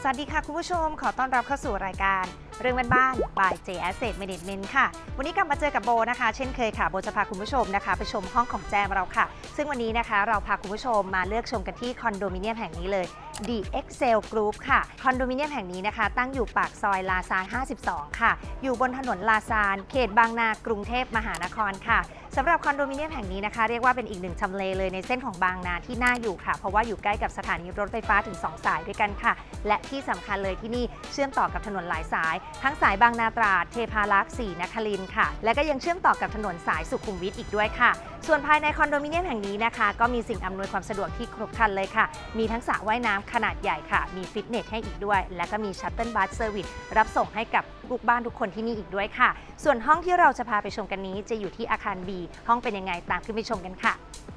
วัสดีค่ะคุณผู้ชมขอต้อนรับเข้าสู่รายการเรื่องบ้านๆ by J Asset Management ค่ะวันนี้กลับมาเจอกับโบนะคะเช่นเคยค่ะโบจะพาคุณผู้ชมนะคะไปชมห้องของแจมเราค่ะซึ่งวันนี้นะคะเราพาคุณผู้ชมมาเลือกชมกันที่คอนโดมิเนียมแห่งนี้เลย The Excel Group ค่ะคอนโดมิเนียมแห่งนี้นะคะตั้งอยู่ปากซอยลาซาน52ค่ะอยู่บนถนนลาซานเขตบางนากรุงเทพมหานครค่ะสำหรับคอนโดมิเนียมแห่งนี้นะคะเรียกว่าเป็นอีกหนึ่งทำเลเลยในเส้นของบางนาที่น่าอยู่ค่ะเพราะว่าอยู่ใกล้กับสถานีรถไฟฟ้าถึง2สายด้วยกันค่ะและที่สำคัญเลยที่นี่เชื่อมต่อกับถนนหลายสายทั้งสายบางนาตราดเทพารักษ์4นครินทร์ค่ะและก็ยังเชื่อมต่อกับถนนสายสุขุมวิทอีกด้วยค่ะส่วนภายในคอนโดมิเนียมแห่งนี้นะคะก็มีสิ่งอำนวยความสะดวกที่ครบครันเลยค่ะมีทั้งสระว่ายน้ำขนาดใหญ่ค่ะมีฟิตเนสให้อีกด้วยและก็มีชัตเติลบัสเซอร์วิสรับส่งให้กับลูกบ้านทุกคนที่นี่อีกด้วยค่ะส่วนห้องที่เราจะพาไปชมกันนี้จะอยู่ที่อาคาร B ห้องเป็นยังไงตามขึ้นไปชมกันค่ะ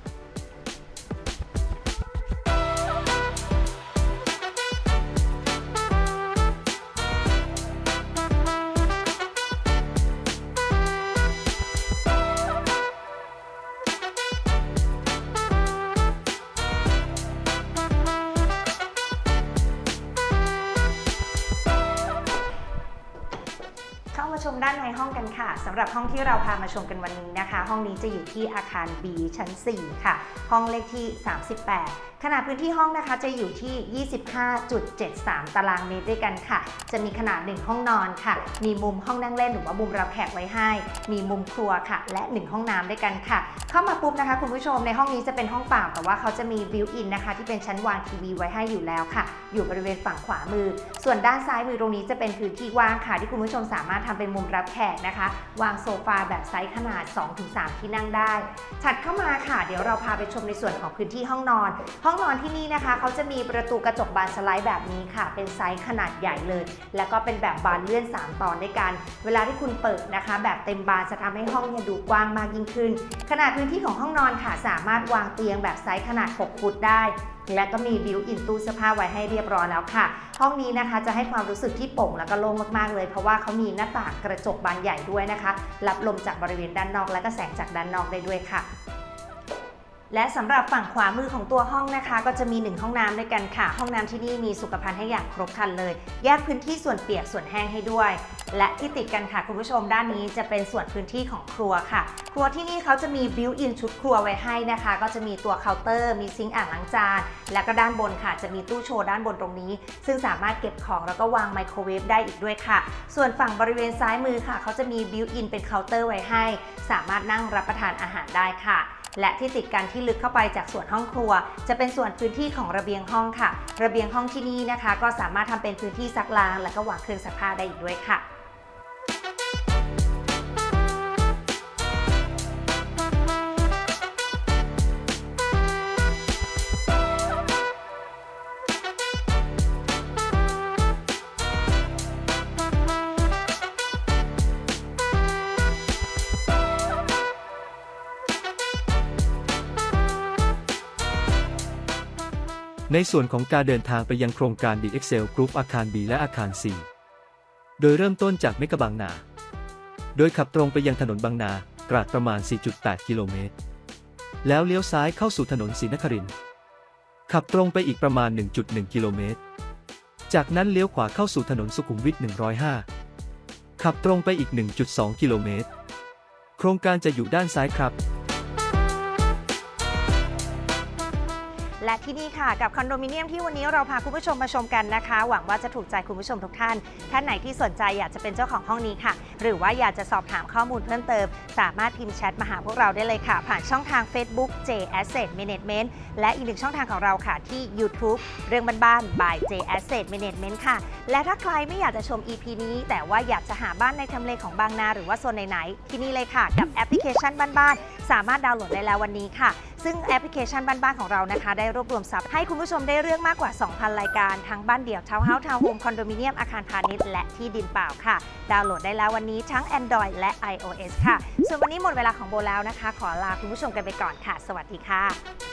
เข้ามาชมด้านในห้องกันค่ะสำหรับห้องที่เราพามาชมกันวันนี้นะคะห้องนี้จะอยู่ที่อาคาร B ชั้น 4 ค่ะห้องเลขที่ 38 ขนาดพื้นที่ห้องนะคะจะอยู่ที่ 25.73 ตารางเมตรด้วยกันค่ะจะมีขนาด1ห้องนอนค่ะมีมุมห้องนั่งเล่นหรือว่ามุมรับแขกไว้ให้มีมุมครัวค่ะและ1ห้องน้ำด้วยกันค่ะเข้ามาปุ๊บนะคะคุณผู้ชมในห้องนี้จะเป็นห้องเปล่าแต่ว่าเขาจะมีบิวอินนะคะที่เป็นชั้นวางทีวีไว้ให้อยู่แล้วค่ะอยู่บริเวณฝั่งขวามือส่วนด้านซ้ายมือตรงนี้จะเป็นพื้นที่ว่างค่ะที่คุณผู้ชมสามารถทำเป็นมุมรับแขกนะคะวางโซฟาแบบไซส์ขนาด 2-3 ที่นั่งได้ถัดเข้ามาค่ะเดี๋ยวเราพาไปชมในส่วนของพื้นที่ห้องนอนที่นี่นะคะเขาจะมีประตูกระจกบานสไลด์แบบนี้ค่ะเป็นไซส์ขนาดใหญ่เลยแล้วก็เป็นแบบบานเลื่อน3ตอนด้วยกันเวลาที่คุณเปิดนะคะแบบเต็มบานจะทำให้ห้องดูกว้างมากยิ่งขึ้นขนาดพื้นที่ของห้องนอนค่ะสามารถวางเตียงแบบไซส์ขนาด6ฟุตได้และก็มีบิวอินตู้เสื้อผ้าไว้ให้เรียบร้อยแล้วค่ะห้องนี้นะคะจะให้ความรู้สึกที่โปร่งแล้วก็โล่งมากๆเลยเพราะว่าเขามีหน้าต่างกระจกบานใหญ่ด้วยนะคะรับลมจากบริเวณด้านนอกและก็แสงจากด้านนอกได้ด้วยค่ะและสำหรับฝั่งขวามือของตัวห้องนะคะก็จะมี1ห้องน้ำด้วยกันค่ะห้องน้ำที่นี่มีสุขภัณฑ์ให้อย่างครบครันเลยแยกพื้นที่ส่วนเปียกส่วนแห้งให้ด้วยและที่ติดกันค่ะคุณผู้ชมด้านนี้จะเป็นส่วนพื้นที่ของครัวค่ะครัวที่นี่เขาจะมีบิวอินชุดครัวไว้ให้นะคะก็จะมีตัวเคาน์เตอร์มีซิงค์อ่างล้างจานและก็ด้านบนค่ะจะมีตู้โชว์ด้านบนตรงนี้ซึ่งสามารถเก็บของแล้วก็วางไมโครเวฟได้อีกด้วยค่ะส่วนฝั่งบริเวณซ้ายมือค่ะเขาจะมีบิวอินเป็นเคาน์เตอร์ไว้ให้สามารถนั่งรับประทานอาหารได้ค่ะและที่ติดกันที่ลึกเข้าไปจากส่วนห้องครัวจะเป็นส่วนพื้นที่ของระเบียงห้องค่ะระเบียงห้องที่นี่นะคะก็สามารถทำเป็นพื้นที่ซักล้างและก็วางเครื่องซักผ้าได้อีกด้วยค่ะในส่วนของการเดินทางไปยังโครงการ The Excel Group อาคาร B และอาคาร C โดยเริ่มต้นจากเมกะบางนา โดยขับตรงไปยังถนนบางนาตราดประมาณ 4.8 กิโลเมตร แล้วเลี้ยวซ้ายเข้าสู่ถนนศรีนครินทร์ขับตรงไปอีกประมาณ 1.1 กิโลเมตร จากนั้นเลี้ยวขวาเข้าสู่ถนนสุขุมวิท 105 ขับตรงไปอีก 1.2 กิโลเมตร โครงการจะอยู่ด้านซ้ายครับและที่นี่ค่ะกับคอนโดมิเนียมที่วันนี้เราพาคุณผู้ชมมาชมกันนะคะหวังว่าจะถูกใจคุณผู้ชมทุกท่านไหนที่สนใจอยากจะเป็นเจ้าของห้องนี้ค่ะหรือว่าอยากจะสอบถามข้อมูลเพิ่มเติมสามารถพิมพ์แชทมาหาพวกเราได้เลยค่ะผ่านช่องทาง Facebook J Asset Management และอีกหนึ่งช่องทางของเราค่ะที่ YouTube เรื่องบ้านๆ by J Asset Management ค่ะและถ้าใครไม่อยากจะชม EP นี้แต่ว่าอยากจะหาบ้านในทำเลของบางนาหรือว่าโซนไหนๆที่นี่เลยค่ะกับแอปพลิเคชันบ้านๆสามารถดาวน์โหลดได้แล้ววันนี้ค่ะซึ่งแอปพลิเคชันบ้านๆของเรานะคะได้รวบรวมทรัพย์ให้คุณผู้ชมได้เรื่องมากกว่า 2,000 รายการทั้งบ้านเดี่ยวทาวน์เฮาส์ทาวน์โฮมคอนโดมิเนียมอาคารพาณิชย์และที่ดินเปล่าค่ะดาวน์โหลดได้แล้ววันนี้ทั้ง Android และ iOS ค่ะส่วนวันนี้หมดเวลาของโบแล้วนะคะขอลาคุณผู้ชมกันไปก่อนค่ะสวัสดีค่ะ